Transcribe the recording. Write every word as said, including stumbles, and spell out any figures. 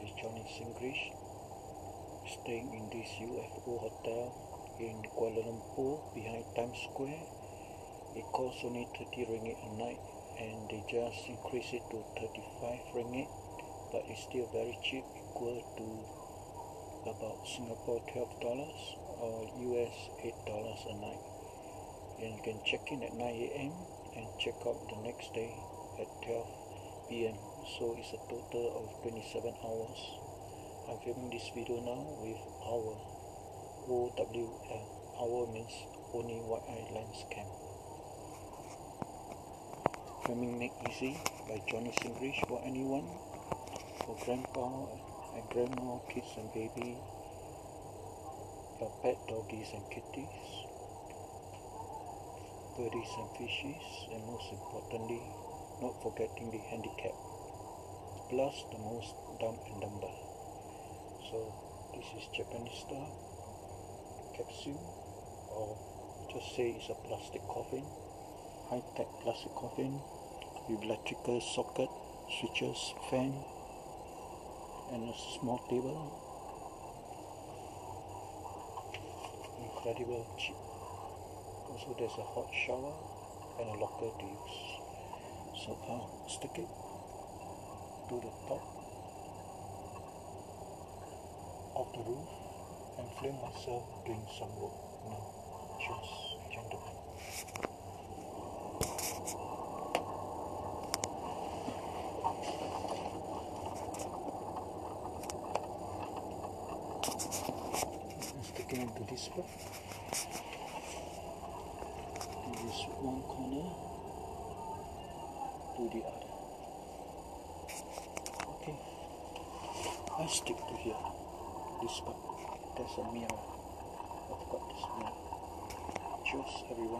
is Johnny Singlish, staying in this U F O hotel in Kuala Lumpur behind Times Square. It costs only thirty ringgit a night, and they just increase it to thirty-five ringgit, but it's still very cheap, equal to about Singapore twelve dollars or U S eight dollars a night. And you can check in at nine A M and check out the next day at twelve P M So it's a total of twenty-seven hours. I'm filming this video now with our O W L. Our means only wide eye lens cam. Filming Made Easy by Johnny Singlish for anyone, for grandpa and grandma, kids and baby, your pet doggies and kitties, birdies and fishes, and most importantly, not forgetting the handicapped, plus the most dumb and dumber. So this is Japanese style capsule, or just say it's a plastic coffin, high-tech plastic coffin with electrical socket, switches, fan, and a small table. Incredible cheap. Also there's a hot shower and a locker to use. So I'll stick it to the top of the roof and film myself doing some work now. Cheers, gentlemen. I'm sticking into this part. This one corner to the other. Okay, I stick to here. This part. There's a mirror. I've got this mirror. Cheers, everyone.